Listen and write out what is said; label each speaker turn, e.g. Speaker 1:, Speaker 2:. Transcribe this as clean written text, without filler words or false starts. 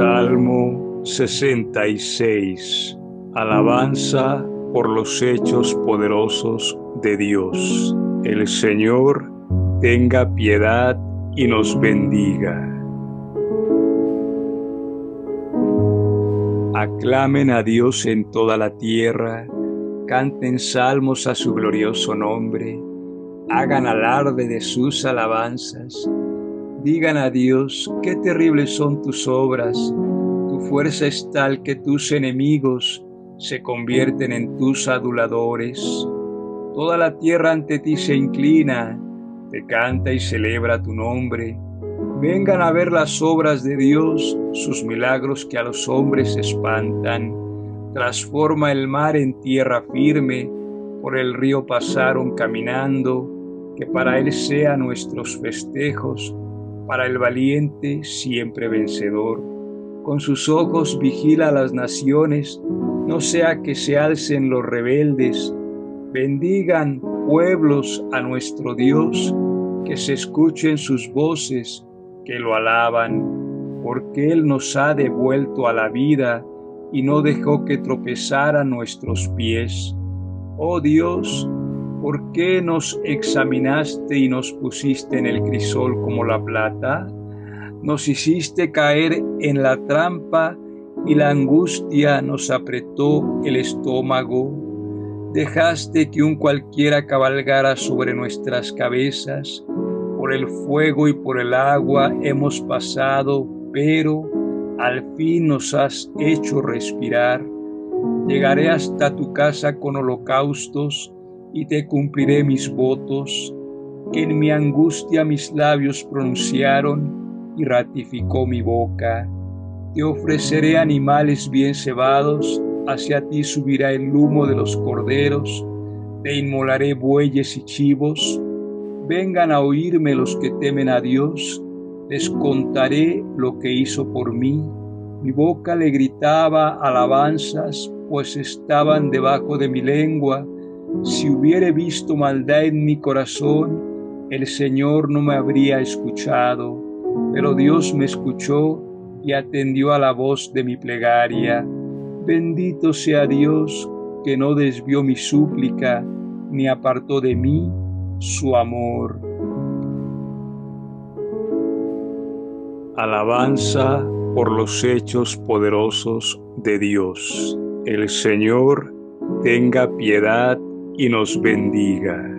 Speaker 1: Salmo 66. Alabanza por los hechos poderosos de Dios. El Señor tenga piedad y nos bendiga. Aclamen a Dios en toda la tierra, canten salmos a su glorioso nombre, hagan alarde de sus alabanzas. Digan a Dios, qué terribles son tus obras, tu fuerza es tal que tus enemigos se convierten en tus aduladores. Toda la tierra ante ti se inclina, te canta y celebra tu nombre. Vengan a ver las obras de Dios, sus milagros que a los hombres espantan. Transforma el mar en tierra firme, por el río pasaron caminando, que para él sea nuestros festejos, para el valiente siempre vencedor. Con sus ojos vigila a las naciones, no sea que se alcen los rebeldes. Bendigan pueblos a nuestro Dios, que se escuchen sus voces, que lo alaban, porque Él nos ha devuelto a la vida y no dejó que tropezaran nuestros pies. Oh Dios, ¿por qué nos examinaste y nos pusiste en el crisol como la plata? Nos hiciste caer en la trampa y la angustia nos apretó el estómago. Dejaste que un cualquiera cabalgara sobre nuestras cabezas. Por el fuego y por el agua hemos pasado, pero al fin nos has hecho respirar. Llegaré hasta tu casa con holocaustos y te cumpliré mis votos, que en mi angustia mis labios pronunciaron y ratificó mi boca. Te ofreceré animales bien cebados, hacia ti subirá el humo de los corderos, te inmolaré bueyes y chivos. Vengan a oírme los que temen a Dios, les contaré lo que hizo por mí. Mi boca le gritaba alabanzas, pues estaban debajo de mi lengua. Si hubiere visto maldad en mi corazón, el Señor no me habría escuchado, pero Dios me escuchó y atendió a la voz de mi plegaria. Bendito sea Dios, que no desvió mi súplica, ni apartó de mí su amor. Alabanza por los hechos poderosos de Dios. El Señor tenga piedad y nos bendiga.